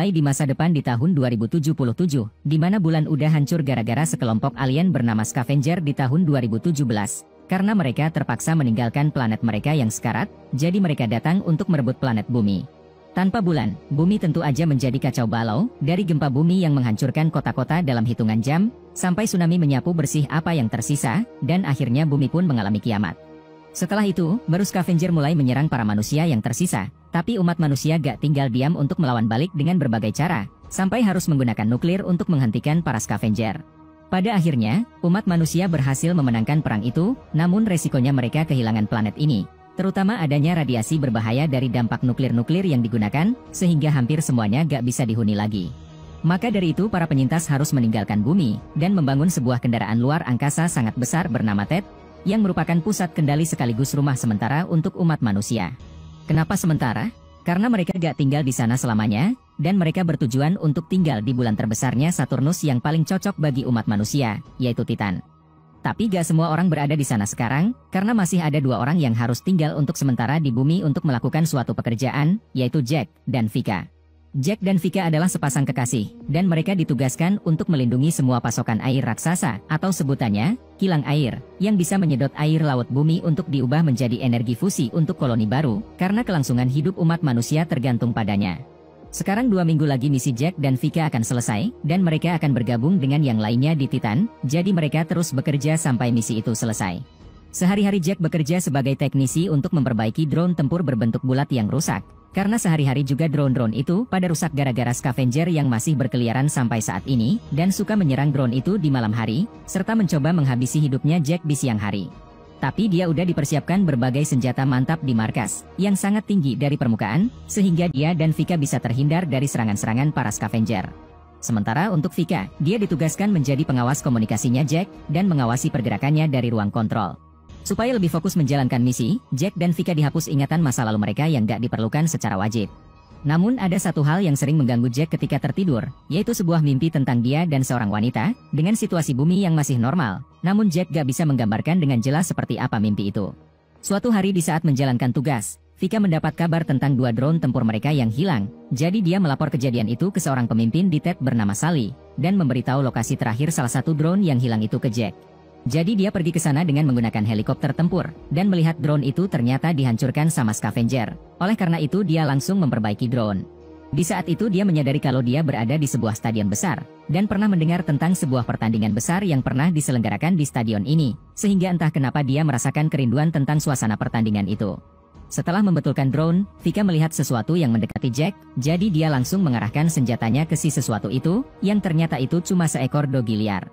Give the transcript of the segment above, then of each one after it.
Sampai di masa depan di tahun 2077, di mana bulan udah hancur gara-gara sekelompok alien bernama Scavenger di tahun 2017. Karena mereka terpaksa meninggalkan planet mereka yang sekarat, jadi mereka datang untuk merebut planet bumi. Tanpa bulan, bumi tentu aja menjadi kacau balau, dari gempa bumi yang menghancurkan kota-kota dalam hitungan jam, sampai tsunami menyapu bersih apa yang tersisa, dan akhirnya bumi pun mengalami kiamat. Setelah itu, baru Scavenger mulai menyerang para manusia yang tersisa, tapi umat manusia gak tinggal diam untuk melawan balik dengan berbagai cara, sampai harus menggunakan nuklir untuk menghentikan para Scavenger. Pada akhirnya, umat manusia berhasil memenangkan perang itu, namun resikonya mereka kehilangan planet ini. Terutama adanya radiasi berbahaya dari dampak nuklir-nuklir yang digunakan, sehingga hampir semuanya gak bisa dihuni lagi. Maka dari itu para penyintas harus meninggalkan bumi, dan membangun sebuah kendaraan luar angkasa sangat besar bernama TED, yang merupakan pusat kendali sekaligus rumah sementara untuk umat manusia. Kenapa sementara? Karena mereka gak tinggal di sana selamanya, dan mereka bertujuan untuk tinggal di bulan terbesarnya Saturnus yang paling cocok bagi umat manusia, yaitu Titan. Tapi gak semua orang berada di sana sekarang, karena masih ada dua orang yang harus tinggal untuk sementara di bumi untuk melakukan suatu pekerjaan, yaitu Jack dan Vika. Jack dan Vika adalah sepasang kekasih, dan mereka ditugaskan untuk melindungi semua pasokan air raksasa, atau sebutannya, kilang air, yang bisa menyedot air laut bumi untuk diubah menjadi energi fusi untuk koloni baru, karena kelangsungan hidup umat manusia tergantung padanya. Sekarang 2 minggu lagi misi Jack dan Vika akan selesai, dan mereka akan bergabung dengan yang lainnya di Titan, jadi mereka terus bekerja sampai misi itu selesai. Sehari-hari Jack bekerja sebagai teknisi untuk memperbaiki drone tempur berbentuk bulat yang rusak. Karena sehari-hari juga drone-drone itu pada rusak gara-gara Scavenger yang masih berkeliaran sampai saat ini, dan suka menyerang drone itu di malam hari, serta mencoba menghabisi hidupnya Jack di siang hari. Tapi dia udah dipersiapkan berbagai senjata mantap di markas, yang sangat tinggi dari permukaan, sehingga dia dan Vika bisa terhindar dari serangan-serangan para Scavenger. Sementara untuk Vika, dia ditugaskan menjadi pengawas komunikasinya Jack, dan mengawasi pergerakannya dari ruang kontrol. Supaya lebih fokus menjalankan misi, Jack dan Vika dihapus ingatan masa lalu mereka yang gak diperlukan secara wajib. Namun ada satu hal yang sering mengganggu Jack ketika tertidur, yaitu sebuah mimpi tentang dia dan seorang wanita, dengan situasi bumi yang masih normal, namun Jack gak bisa menggambarkan dengan jelas seperti apa mimpi itu. Suatu hari di saat menjalankan tugas, Vika mendapat kabar tentang 2 drone tempur mereka yang hilang, jadi dia melapor kejadian itu ke seorang pemimpin di TED bernama Sally, dan memberitahu lokasi terakhir salah satu drone yang hilang itu ke Jack. Jadi dia pergi ke sana dengan menggunakan helikopter tempur, dan melihat drone itu ternyata dihancurkan sama Scavenger. Oleh karena itu dia langsung memperbaiki drone. Di saat itu dia menyadari kalau dia berada di sebuah stadion besar, dan pernah mendengar tentang sebuah pertandingan besar yang pernah diselenggarakan di stadion ini, sehingga entah kenapa dia merasakan kerinduan tentang suasana pertandingan itu. Setelah membetulkan drone, Vika melihat sesuatu yang mendekati Jack, jadi dia langsung mengarahkan senjatanya ke si sesuatu itu, yang ternyata itu cuma seekor dogi liar.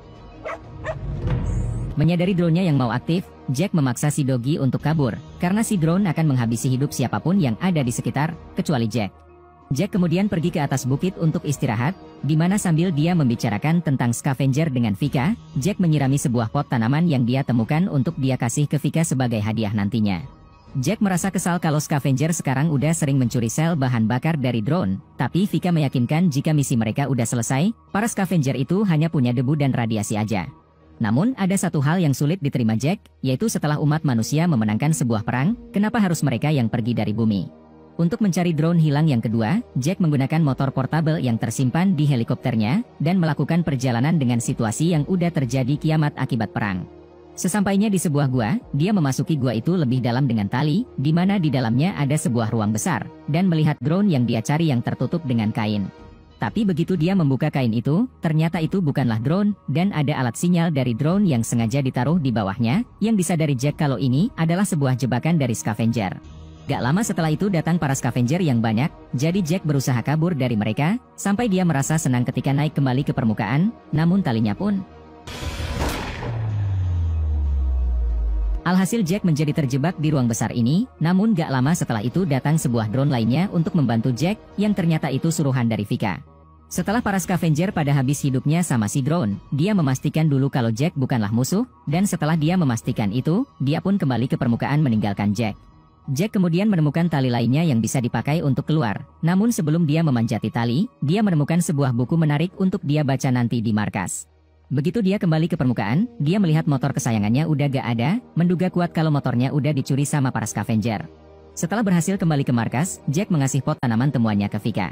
Menyadari drone-nya yang mau aktif, Jack memaksa si dogi untuk kabur, karena si drone akan menghabisi hidup siapapun yang ada di sekitar, kecuali Jack. Jack kemudian pergi ke atas bukit untuk istirahat, di mana sambil dia membicarakan tentang Scavenger dengan Vika, Jack menyirami sebuah pot tanaman yang dia temukan untuk dia kasih ke Vika sebagai hadiah nantinya. Jack merasa kesal kalau Scavenger sekarang udah sering mencuri sel bahan bakar dari drone, tapi Vika meyakinkan jika misi mereka udah selesai, para Scavenger itu hanya punya debu dan radiasi aja. Namun ada satu hal yang sulit diterima Jack, yaitu setelah umat manusia memenangkan sebuah perang, kenapa harus mereka yang pergi dari bumi? Untuk mencari drone hilang yang kedua, Jack menggunakan motor portable yang tersimpan di helikopternya, dan melakukan perjalanan dengan situasi yang udah terjadi kiamat akibat perang. Sesampainya di sebuah gua, dia memasuki gua itu lebih dalam dengan tali, di mana di dalamnya ada sebuah ruang besar, dan melihat drone yang dia cari yang tertutup dengan kain. Tapi begitu dia membuka kain itu, ternyata itu bukanlah drone, dan ada alat sinyal dari drone yang sengaja ditaruh di bawahnya, yang disadari Jack kalau ini adalah sebuah jebakan dari Scavenger. Gak lama setelah itu datang para Scavenger yang banyak, jadi Jack berusaha kabur dari mereka, sampai dia merasa senang ketika naik kembali ke permukaan, namun talinya pun. Alhasil Jack menjadi terjebak di ruang besar ini, namun gak lama setelah itu datang sebuah drone lainnya untuk membantu Jack, yang ternyata itu suruhan dari Vika. Setelah para Scavenger pada habis hidupnya sama si drone, dia memastikan dulu kalau Jack bukanlah musuh, dan setelah dia memastikan itu, dia pun kembali ke permukaan meninggalkan Jack. Jack kemudian menemukan tali lainnya yang bisa dipakai untuk keluar, namun sebelum dia memanjati tali, dia menemukan sebuah buku menarik untuk dia baca nanti di markas. Begitu dia kembali ke permukaan, dia melihat motor kesayangannya udah gak ada, menduga kuat kalau motornya udah dicuri sama para Scavenger. Setelah berhasil kembali ke markas, Jack mengasih pot tanaman temuannya ke Vika.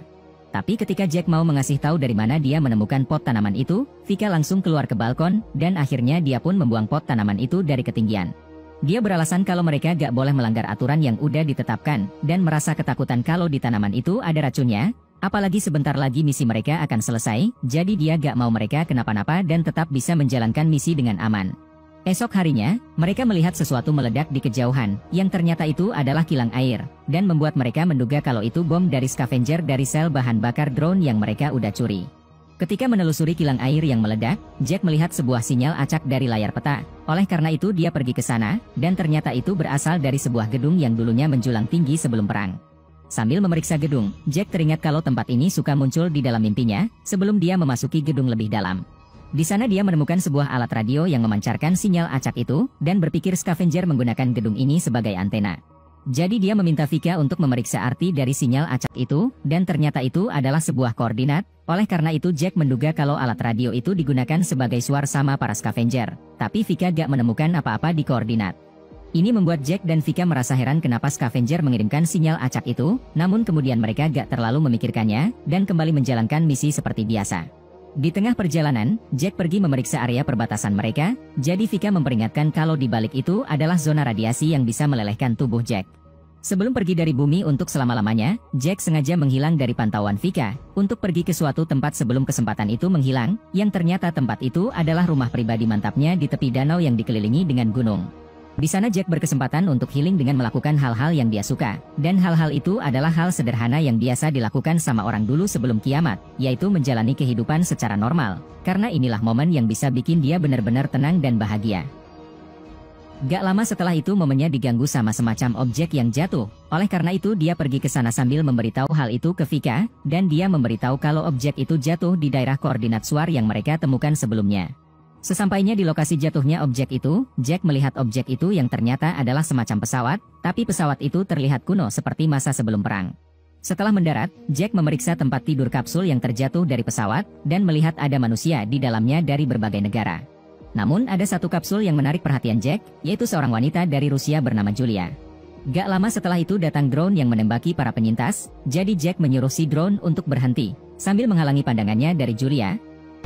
Tapi ketika Jack mau mengasih tahu dari mana dia menemukan pot tanaman itu, Vika langsung keluar ke balkon, dan akhirnya dia pun membuang pot tanaman itu dari ketinggian. Dia beralasan kalau mereka gak boleh melanggar aturan yang udah ditetapkan, dan merasa ketakutan kalau di tanaman itu ada racunnya, apalagi sebentar lagi misi mereka akan selesai, jadi dia gak mau mereka kenapa-napa dan tetap bisa menjalankan misi dengan aman. Esok harinya, mereka melihat sesuatu meledak di kejauhan, yang ternyata itu adalah kilang air, dan membuat mereka menduga kalau itu bom dari scavenger dari sel bahan bakar drone yang mereka udah curi. Ketika menelusuri kilang air yang meledak, Jack melihat sebuah sinyal acak dari layar peta. Oleh karena itu dia pergi ke sana, dan ternyata itu berasal dari sebuah gedung yang dulunya menjulang tinggi sebelum perang. Sambil memeriksa gedung, Jack teringat kalau tempat ini suka muncul di dalam mimpinya, sebelum dia memasuki gedung lebih dalam. Di sana dia menemukan sebuah alat radio yang memancarkan sinyal acak itu, dan berpikir scavenger menggunakan gedung ini sebagai antena. Jadi dia meminta Vika untuk memeriksa arti dari sinyal acak itu, dan ternyata itu adalah sebuah koordinat. Oleh karena itu Jack menduga kalau alat radio itu digunakan sebagai suar sama para scavenger, tapi Vika gak menemukan apa-apa di koordinat. Ini membuat Jack dan Vika merasa heran kenapa scavenger mengirimkan sinyal acak itu, namun kemudian mereka gak terlalu memikirkannya, dan kembali menjalankan misi seperti biasa. Di tengah perjalanan, Jack pergi memeriksa area perbatasan mereka, jadi Vika memperingatkan kalau di balik itu adalah zona radiasi yang bisa melelehkan tubuh Jack. Sebelum pergi dari bumi untuk selama-lamanya, Jack sengaja menghilang dari pantauan Vika, untuk pergi ke suatu tempat sebelum kesempatan itu menghilang, yang ternyata tempat itu adalah rumah pribadi mantapnya di tepi danau yang dikelilingi dengan gunung. Di sana Jack berkesempatan untuk healing dengan melakukan hal-hal yang dia suka, dan hal-hal itu adalah hal sederhana yang biasa dilakukan sama orang dulu sebelum kiamat, yaitu menjalani kehidupan secara normal, karena inilah momen yang bisa bikin dia benar-benar tenang dan bahagia. Gak lama setelah itu momennya diganggu sama semacam objek yang jatuh, oleh karena itu dia pergi ke sana sambil memberitahu hal itu ke Vika, dan dia memberitahu kalau objek itu jatuh di daerah koordinat suar yang mereka temukan sebelumnya. Sesampainya di lokasi jatuhnya objek itu, Jack melihat objek itu yang ternyata adalah semacam pesawat, tapi pesawat itu terlihat kuno seperti masa sebelum perang. Setelah mendarat, Jack memeriksa tempat tidur kapsul yang terjatuh dari pesawat, dan melihat ada manusia di dalamnya dari berbagai negara. Namun ada satu kapsul yang menarik perhatian Jack, yaitu seorang wanita dari Rusia bernama Julia. Gak lama setelah itu datang drone yang menembaki para penyintas, jadi Jack menyuruh si drone untuk berhenti, sambil menghalangi pandangannya dari Julia.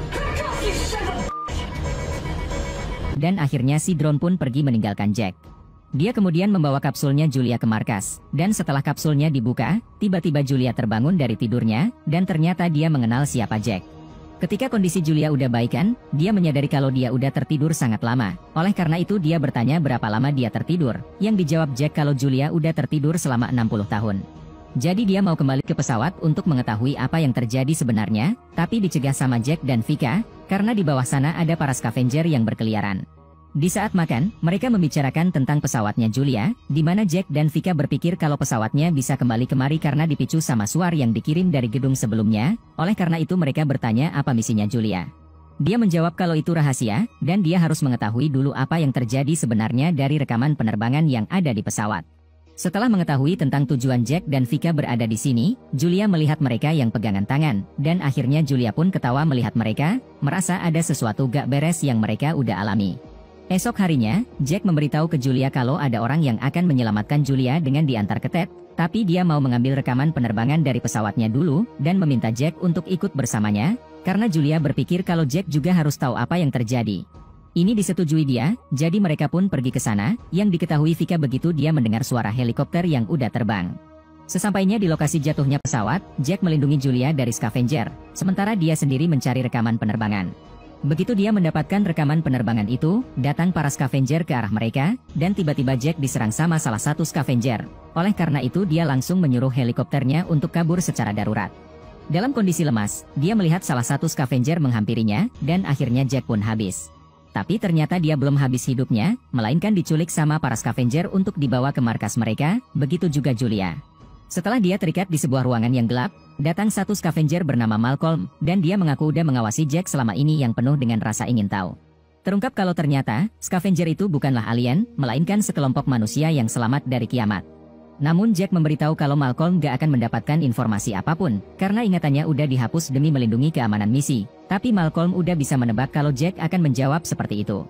Dan akhirnya si drone pun pergi meninggalkan Jack. Dia kemudian membawa kapsulnya Julia ke markas, dan setelah kapsulnya dibuka, tiba-tiba Julia terbangun dari tidurnya, dan ternyata dia mengenal siapa Jack. Ketika kondisi Julia udah baikan, dia menyadari kalau dia udah tertidur sangat lama. Oleh karena itu dia bertanya berapa lama dia tertidur, yang dijawab Jack kalau Julia udah tertidur selama 60 tahun. Jadi dia mau kembali ke pesawat untuk mengetahui apa yang terjadi sebenarnya, tapi dicegah sama Jack dan Vika, karena di bawah sana ada para scavenger yang berkeliaran. Di saat makan, mereka membicarakan tentang pesawatnya Julia, di mana Jack dan Vika berpikir kalau pesawatnya bisa kembali kemari karena dipicu sama suar yang dikirim dari gedung sebelumnya, oleh karena itu mereka bertanya apa misinya Julia. Dia menjawab kalau itu rahasia, dan dia harus mengetahui dulu apa yang terjadi sebenarnya dari rekaman penerbangan yang ada di pesawat. Setelah mengetahui tentang tujuan Jack dan Vika berada di sini, Julia melihat mereka yang pegangan tangan, dan akhirnya Julia pun ketawa melihat mereka, merasa ada sesuatu gak beres yang mereka udah alami. Esok harinya, Jack memberitahu ke Julia kalau ada orang yang akan menyelamatkan Julia dengan diantar ke Ted, tapi dia mau mengambil rekaman penerbangan dari pesawatnya dulu, dan meminta Jack untuk ikut bersamanya, karena Julia berpikir kalau Jack juga harus tahu apa yang terjadi. Ini disetujui dia, jadi mereka pun pergi ke sana, yang diketahui Vika begitu dia mendengar suara helikopter yang udah terbang. Sesampainya di lokasi jatuhnya pesawat, Jack melindungi Julia dari scavenger, sementara dia sendiri mencari rekaman penerbangan. Begitu dia mendapatkan rekaman penerbangan itu, datang para scavenger ke arah mereka, dan tiba-tiba Jack diserang sama salah satu scavenger. Oleh karena itu dia langsung menyuruh helikopternya untuk kabur secara darurat. Dalam kondisi lemas, dia melihat salah satu scavenger menghampirinya, dan akhirnya Jack pun habis. Tapi ternyata dia belum habis hidupnya, melainkan diculik sama para scavenger untuk dibawa ke markas mereka, begitu juga Julia. Setelah dia terikat di sebuah ruangan yang gelap, datang satu scavenger bernama Malcolm, dan dia mengaku udah mengawasi Jack selama ini yang penuh dengan rasa ingin tahu. Terungkap kalau ternyata, scavenger itu bukanlah alien, melainkan sekelompok manusia yang selamat dari kiamat. Namun Jack memberitahu kalau Malcolm gak akan mendapatkan informasi apapun, karena ingatannya udah dihapus demi melindungi keamanan misi. Tapi Malcolm udah bisa menebak kalau Jack akan menjawab seperti itu.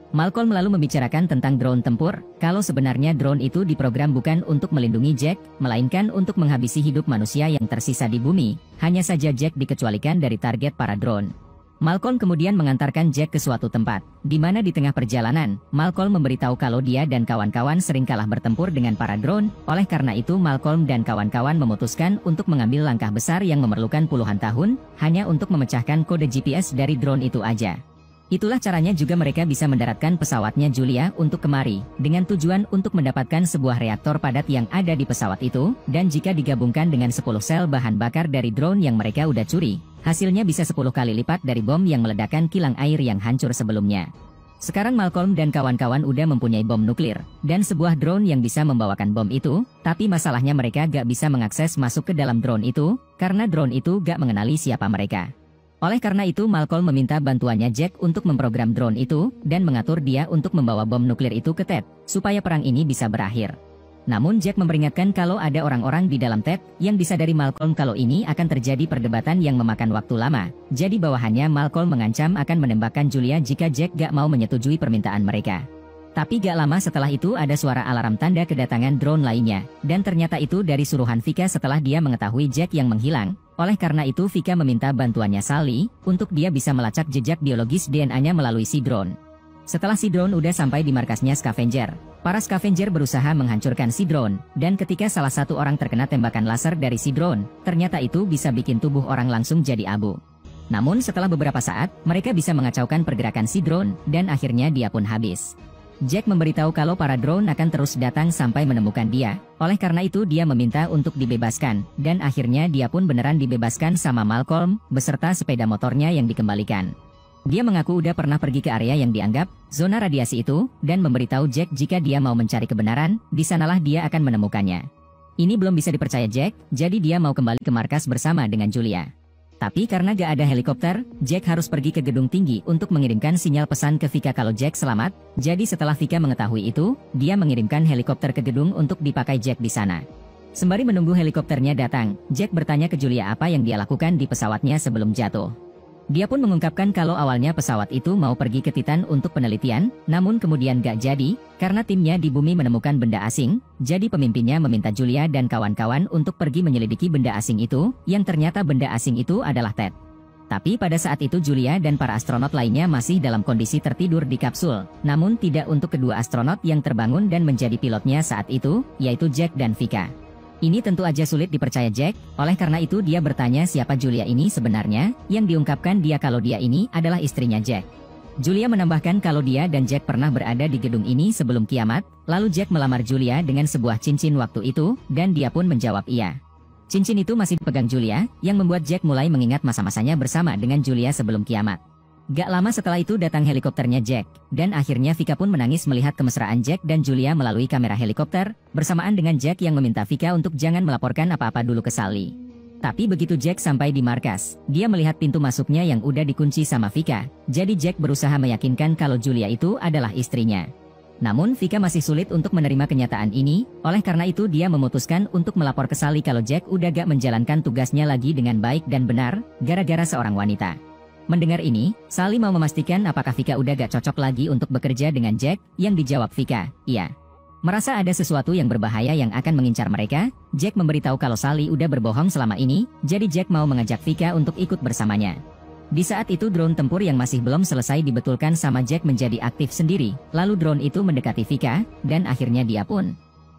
Malcolm lalu membicarakan tentang drone tempur, kalau sebenarnya drone itu diprogram bukan untuk melindungi Jack, melainkan untuk menghabisi hidup manusia yang tersisa di bumi. Hanya saja Jack dikecualikan dari target para drone. Malcolm kemudian mengantarkan Jack ke suatu tempat, di mana di tengah perjalanan, Malcolm memberitahu kalau dia dan kawan-kawan sering kalah bertempur dengan para drone. Oleh karena itu Malcolm dan kawan-kawan memutuskan untuk mengambil langkah besar yang memerlukan puluhan tahun, hanya untuk memecahkan kode GPS dari drone itu aja. Itulah caranya juga mereka bisa mendaratkan pesawatnya Julia untuk kemari, dengan tujuan untuk mendapatkan sebuah reaktor padat yang ada di pesawat itu, dan jika digabungkan dengan 10 sel bahan bakar dari drone yang mereka udah curi, hasilnya bisa 10 kali lipat dari bom yang meledakkan kilang air yang hancur sebelumnya. Sekarang Malcolm dan kawan-kawan udah mempunyai bom nuklir, dan sebuah drone yang bisa membawakan bom itu, tapi masalahnya mereka gak bisa mengakses masuk ke dalam drone itu, karena drone itu gak mengenali siapa mereka. Oleh karena itu Malcolm meminta bantuannya Jack untuk memprogram drone itu, dan mengatur dia untuk membawa bom nuklir itu ke Ted, supaya perang ini bisa berakhir. Namun Jack memperingatkan kalau ada orang-orang di dalam Ted, yang disadari Malcolm kalau ini akan terjadi perdebatan yang memakan waktu lama. Jadi bawahannya Malcolm mengancam akan menembakkan Julia jika Jack gak mau menyetujui permintaan mereka. Tapi gak lama setelah itu ada suara alarm tanda kedatangan drone lainnya, dan ternyata itu dari suruhan Vika setelah dia mengetahui Jack yang menghilang. Oleh karena itu Vika meminta bantuannya Sally, untuk dia bisa melacak jejak biologis DNA-nya melalui si drone. Setelah si drone udah sampai di markasnya Scavenger, para Scavenger berusaha menghancurkan si drone, dan ketika salah satu orang terkena tembakan laser dari si drone, ternyata itu bisa bikin tubuh orang langsung jadi abu. Namun setelah beberapa saat, mereka bisa mengacaukan pergerakan si drone, dan akhirnya dia pun habis. Jack memberitahu kalau para drone akan terus datang sampai menemukan dia, oleh karena itu dia meminta untuk dibebaskan, dan akhirnya dia pun beneran dibebaskan sama Malcolm, beserta sepeda motornya yang dikembalikan. Dia mengaku udah pernah pergi ke area yang dianggap zona radiasi itu, dan memberitahu Jack jika dia mau mencari kebenaran, di sanalah dia akan menemukannya. Ini belum bisa dipercaya Jack, jadi dia mau kembali ke markas bersama dengan Julia. Tapi karena gak ada helikopter, Jack harus pergi ke gedung tinggi untuk mengirimkan sinyal pesan ke Vika kalau Jack selamat. Jadi setelah Vika mengetahui itu, dia mengirimkan helikopter ke gedung untuk dipakai Jack di sana. Sembari menunggu helikopternya datang, Jack bertanya ke Julia apa yang dia lakukan di pesawatnya sebelum jatuh. Dia pun mengungkapkan kalau awalnya pesawat itu mau pergi ke Titan untuk penelitian, namun kemudian gak jadi, karena timnya di bumi menemukan benda asing, jadi pemimpinnya meminta Julia dan kawan-kawan untuk pergi menyelidiki benda asing itu, yang ternyata benda asing itu adalah Ted. Tapi pada saat itu Julia dan para astronot lainnya masih dalam kondisi tertidur di kapsul, namun tidak untuk kedua astronot yang terbangun dan menjadi pilotnya saat itu, yaitu Jack dan Vika. Ini tentu aja sulit dipercaya Jack, oleh karena itu dia bertanya siapa Julia ini sebenarnya, yang diungkapkan dia kalau dia ini adalah istrinya Jack. Julia menambahkan kalau dia dan Jack pernah berada di gedung ini sebelum kiamat, lalu Jack melamar Julia dengan sebuah cincin waktu itu, dan dia pun menjawab iya. Cincin itu masih dipegang Julia, yang membuat Jack mulai mengingat masa-masanya bersama dengan Julia sebelum kiamat. Gak lama setelah itu datang helikopternya Jack, dan akhirnya Vika pun menangis melihat kemesraan Jack dan Julia melalui kamera helikopter, bersamaan dengan Jack yang meminta Vika untuk jangan melaporkan apa-apa dulu ke Sally. Tapi begitu Jack sampai di markas, dia melihat pintu masuknya yang udah dikunci sama Vika, jadi Jack berusaha meyakinkan kalau Julia itu adalah istrinya. Namun Vika masih sulit untuk menerima kenyataan ini, oleh karena itu dia memutuskan untuk melapor ke Sally kalau Jack udah gak menjalankan tugasnya lagi dengan baik dan benar, gara-gara seorang wanita. Mendengar ini, Sally mau memastikan apakah Vika udah gak cocok lagi untuk bekerja dengan Jack, yang dijawab Vika, iya. Merasa ada sesuatu yang berbahaya yang akan mengincar mereka, Jack memberitahu kalau Sally udah berbohong selama ini, jadi Jack mau mengajak Vika untuk ikut bersamanya. Di saat itu drone tempur yang masih belum selesai dibetulkan sama Jack menjadi aktif sendiri, lalu drone itu mendekati Vika, dan akhirnya dia pun.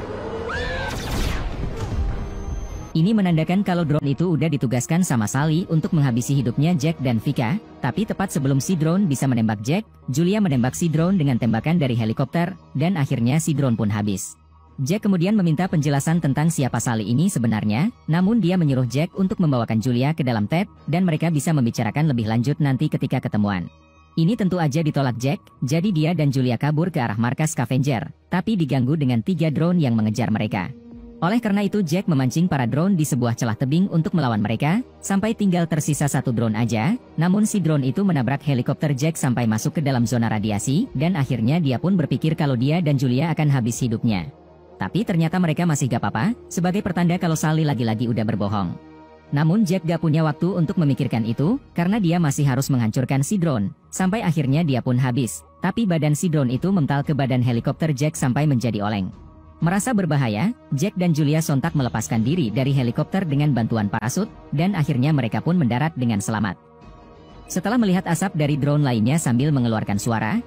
Ini menandakan kalau drone itu udah ditugaskan sama Sally untuk menghabisi hidupnya Jack dan Vika, tapi tepat sebelum si drone bisa menembak Jack, Julia menembak si drone dengan tembakan dari helikopter, dan akhirnya si drone pun habis. Jack kemudian meminta penjelasan tentang siapa Sally ini sebenarnya, namun dia menyuruh Jack untuk membawakan Julia ke dalam Ted, dan mereka bisa membicarakan lebih lanjut nanti ketika ketemuan. Ini tentu aja ditolak Jack, jadi dia dan Julia kabur ke arah markas Scavenger, tapi diganggu dengan 3 drone yang mengejar mereka. Oleh karena itu Jack memancing para drone di sebuah celah tebing untuk melawan mereka, sampai tinggal tersisa 1 drone aja, namun si drone itu menabrak helikopter Jack sampai masuk ke dalam zona radiasi, dan akhirnya dia pun berpikir kalau dia dan Julia akan habis hidupnya. Tapi ternyata mereka masih gak apa-apa, sebagai pertanda kalau Sally lagi-lagi udah berbohong. Namun Jack gak punya waktu untuk memikirkan itu, karena dia masih harus menghancurkan si drone. Sampai akhirnya dia pun habis. Tapi badan si drone itu mental ke badan helikopter Jack sampai menjadi oleng. Merasa berbahaya, Jack dan Julia sontak melepaskan diri dari helikopter dengan bantuan parasut, dan akhirnya mereka pun mendarat dengan selamat. Setelah melihat asap dari drone lainnya sambil mengeluarkan suara,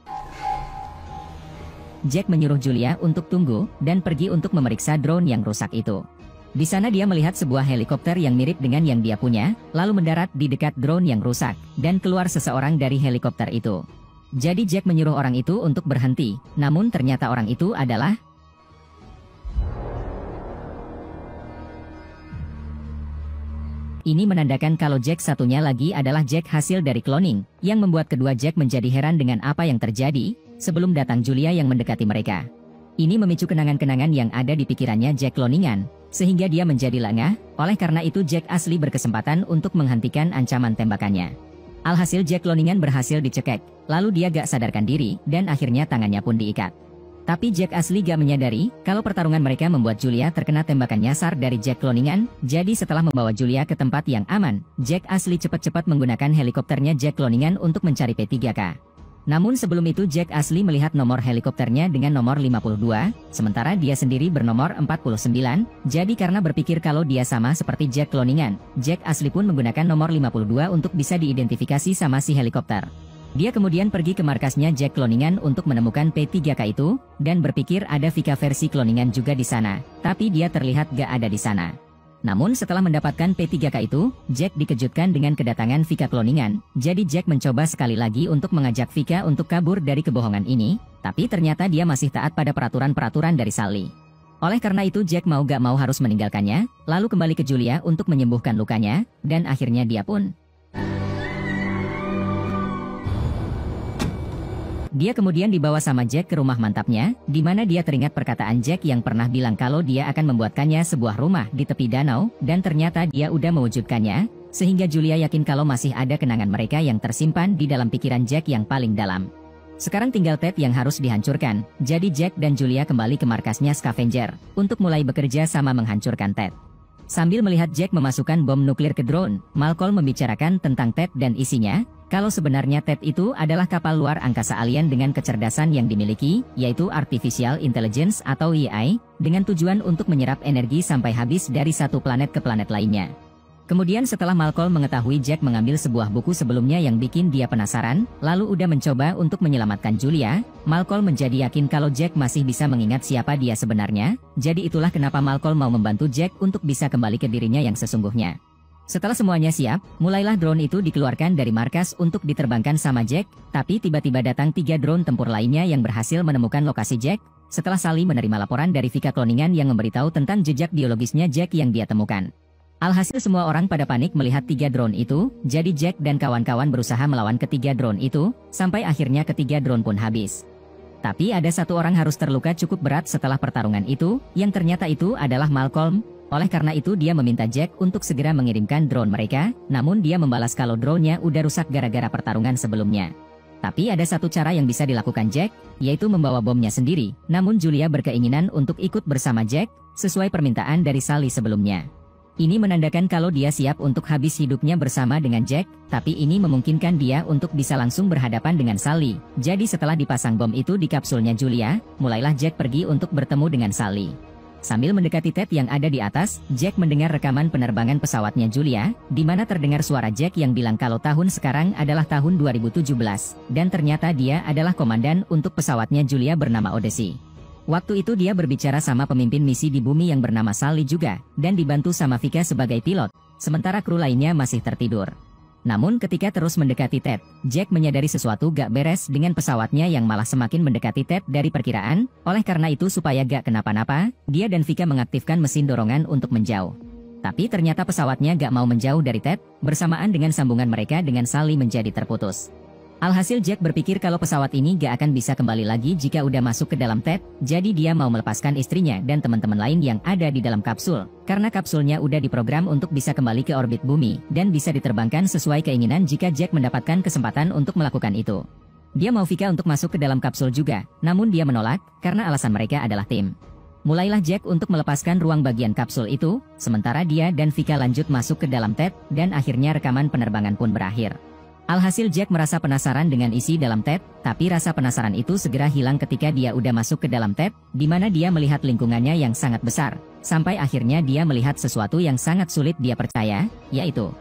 Jack menyuruh Julia untuk tunggu, dan pergi untuk memeriksa drone yang rusak itu. Di sana dia melihat sebuah helikopter yang mirip dengan yang dia punya, lalu mendarat di dekat drone yang rusak, dan keluar seseorang dari helikopter itu. Jadi Jack menyuruh orang itu untuk berhenti, namun ternyata orang itu adalah ini menandakan kalau Jack satunya lagi adalah Jack hasil dari cloning, yang membuat kedua Jack menjadi heran dengan apa yang terjadi, sebelum datang Julia yang mendekati mereka. Ini memicu kenangan-kenangan yang ada di pikirannya Jack cloningan, sehingga dia menjadi lengah, oleh karena itu Jack asli berkesempatan untuk menghentikan ancaman tembakannya. Alhasil Jack cloningan berhasil dicekek, lalu dia gak sadarkan diri, dan akhirnya tangannya pun diikat. Tapi Jack asli gak menyadari, kalau pertarungan mereka membuat Julia terkena tembakan nyasar dari Jack cloningan, jadi setelah membawa Julia ke tempat yang aman, Jack asli cepat-cepat menggunakan helikopternya Jack cloningan untuk mencari P3K. Namun sebelum itu Jack asli melihat nomor helikopternya dengan nomor 52, sementara dia sendiri bernomor 49, jadi karena berpikir kalau dia sama seperti Jack cloningan, Jack asli pun menggunakan nomor 52 untuk bisa diidentifikasi sama si helikopter. Dia kemudian pergi ke markasnya Jack cloningan untuk menemukan P3K itu, dan berpikir ada Vika versi cloningan juga di sana, tapi dia terlihat gak ada di sana. Namun setelah mendapatkan P3K itu, Jack dikejutkan dengan kedatangan Vika cloningan, jadi Jack mencoba sekali lagi untuk mengajak Vika untuk kabur dari kebohongan ini, tapi ternyata dia masih taat pada peraturan-peraturan dari Sally. Oleh karena itu Jack mau gak mau harus meninggalkannya, lalu kembali ke Julia untuk menyembuhkan lukanya, dan akhirnya dia pun dia kemudian dibawa sama Jack ke rumah mantapnya, di mana dia teringat perkataan Jack yang pernah bilang kalau dia akan membuatkannya sebuah rumah di tepi danau, dan ternyata dia udah mewujudkannya, sehingga Julia yakin kalau masih ada kenangan mereka yang tersimpan di dalam pikiran Jack yang paling dalam. Sekarang tinggal Ted yang harus dihancurkan, jadi Jack dan Julia kembali ke markasnya Scavenger, untuk mulai bekerja sama menghancurkan Ted. Sambil melihat Jack memasukkan bom nuklir ke drone, Malcolm membicarakan tentang Ted dan isinya, kalau sebenarnya Ted itu adalah kapal luar angkasa alien dengan kecerdasan yang dimiliki, yaitu Artificial Intelligence atau AI, dengan tujuan untuk menyerap energi sampai habis dari satu planet ke planet lainnya. Kemudian setelah Malcolm mengetahui Jack mengambil sebuah buku sebelumnya yang bikin dia penasaran, lalu udah mencoba untuk menyelamatkan Julia, Malcolm menjadi yakin kalau Jack masih bisa mengingat siapa dia sebenarnya, jadi itulah kenapa Malcolm mau membantu Jack untuk bisa kembali ke dirinya yang sesungguhnya. Setelah semuanya siap, mulailah drone itu dikeluarkan dari markas untuk diterbangkan sama Jack, tapi tiba-tiba datang 3 drone tempur lainnya yang berhasil menemukan lokasi Jack, setelah Sally menerima laporan dari Vika cloningan yang memberitahu tentang jejak biologisnya Jack yang dia temukan. Alhasil semua orang pada panik melihat 3 drone itu, jadi Jack dan kawan-kawan berusaha melawan ketiga drone itu, sampai akhirnya ketiga drone pun habis. Tapi ada satu orang harus terluka cukup berat setelah pertarungan itu, yang ternyata itu adalah Malcolm. Oleh karena itu dia meminta Jack untuk segera mengirimkan drone mereka, namun dia membalas kalau drone-nya udah rusak gara-gara pertarungan sebelumnya. Tapi ada satu cara yang bisa dilakukan Jack, yaitu membawa bomnya sendiri, namun Julia berkeinginan untuk ikut bersama Jack, sesuai permintaan dari Sally sebelumnya. Ini menandakan kalau dia siap untuk habis hidupnya bersama dengan Jack, tapi ini memungkinkan dia untuk bisa langsung berhadapan dengan Sally. Jadi setelah dipasang bom itu di kapsulnya Julia, mulailah Jack pergi untuk bertemu dengan Sally. Sambil mendekati Ted yang ada di atas, Jack mendengar rekaman penerbangan pesawatnya Julia, di mana terdengar suara Jack yang bilang kalau tahun sekarang adalah tahun 2017, dan ternyata dia adalah komandan untuk pesawatnya Julia bernama Odyssey. Waktu itu dia berbicara sama pemimpin misi di bumi yang bernama Sally juga, dan dibantu sama Vika sebagai pilot, sementara kru lainnya masih tertidur. Namun ketika terus mendekati Ted, Jack menyadari sesuatu gak beres dengan pesawatnya yang malah semakin mendekati Ted dari perkiraan, oleh karena itu supaya gak kenapa-napa, dia dan Vika mengaktifkan mesin dorongan untuk menjauh. Tapi ternyata pesawatnya gak mau menjauh dari Ted, bersamaan dengan sambungan mereka dengan Sally menjadi terputus. Alhasil Jack berpikir kalau pesawat ini gak akan bisa kembali lagi jika udah masuk ke dalam Ted, jadi dia mau melepaskan istrinya dan teman-teman lain yang ada di dalam kapsul, karena kapsulnya udah diprogram untuk bisa kembali ke orbit bumi, dan bisa diterbangkan sesuai keinginan jika Jack mendapatkan kesempatan untuk melakukan itu. Dia mau Vika untuk masuk ke dalam kapsul juga, namun dia menolak, karena alasan mereka adalah tim. Mulailah Jack untuk melepaskan ruang bagian kapsul itu, sementara dia dan Vika lanjut masuk ke dalam Ted, dan akhirnya rekaman penerbangan pun berakhir. Alhasil Jack merasa penasaran dengan isi dalam Ted, tapi rasa penasaran itu segera hilang ketika dia udah masuk ke dalam Ted, di mana dia melihat lingkungannya yang sangat besar, sampai akhirnya dia melihat sesuatu yang sangat sulit dia percaya, yaitu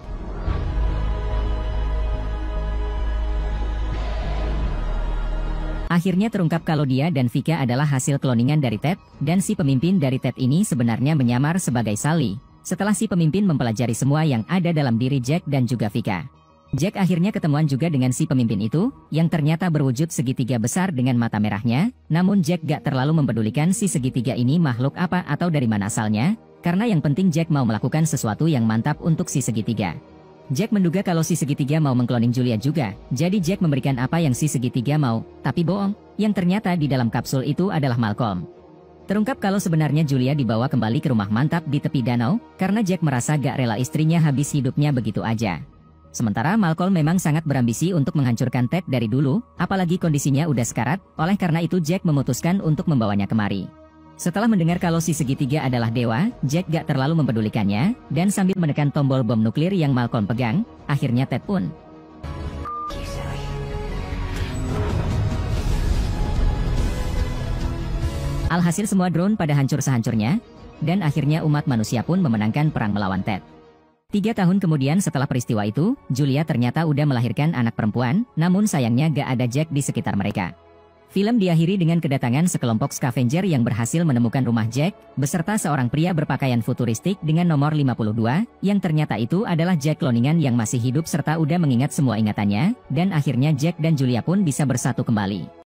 akhirnya terungkap kalau dia dan Vika adalah hasil kloningan dari Ted, dan si pemimpin dari Ted ini sebenarnya menyamar sebagai Sally, setelah si pemimpin mempelajari semua yang ada dalam diri Jack dan juga Vika. Jack akhirnya ketemuan juga dengan si pemimpin itu, yang ternyata berwujud segitiga besar dengan mata merahnya, namun Jack gak terlalu mempedulikan si segitiga ini makhluk apa atau dari mana asalnya, karena yang penting Jack mau melakukan sesuatu yang mantap untuk si segitiga. Jack menduga kalau si segitiga mau mengkloning Julia juga, jadi Jack memberikan apa yang si segitiga mau, tapi bohong, yang ternyata di dalam kapsul itu adalah Malcolm. Terungkap kalau sebenarnya Julia dibawa kembali ke rumah mantap di tepi danau, karena Jack merasa gak rela istrinya habis hidupnya begitu aja. Sementara Malcolm memang sangat berambisi untuk menghancurkan Ted dari dulu, apalagi kondisinya udah sekarat, oleh karena itu Jack memutuskan untuk membawanya kemari. Setelah mendengar kalau si segitiga adalah dewa, Jack gak terlalu mempedulikannya, dan sambil menekan tombol bom nuklir yang Malcolm pegang, akhirnya Ted pun alhasil semua drone pada hancur sehancurnya, dan akhirnya umat manusia pun memenangkan perang melawan Ted. 3 tahun kemudian setelah peristiwa itu, Julia ternyata udah melahirkan anak perempuan, namun sayangnya gak ada Jack di sekitar mereka. Film diakhiri dengan kedatangan sekelompok scavenger yang berhasil menemukan rumah Jack, beserta seorang pria berpakaian futuristik dengan nomor 52, yang ternyata itu adalah Jack kloningan yang masih hidup serta udah mengingat semua ingatannya, dan akhirnya Jack dan Julia pun bisa bersatu kembali.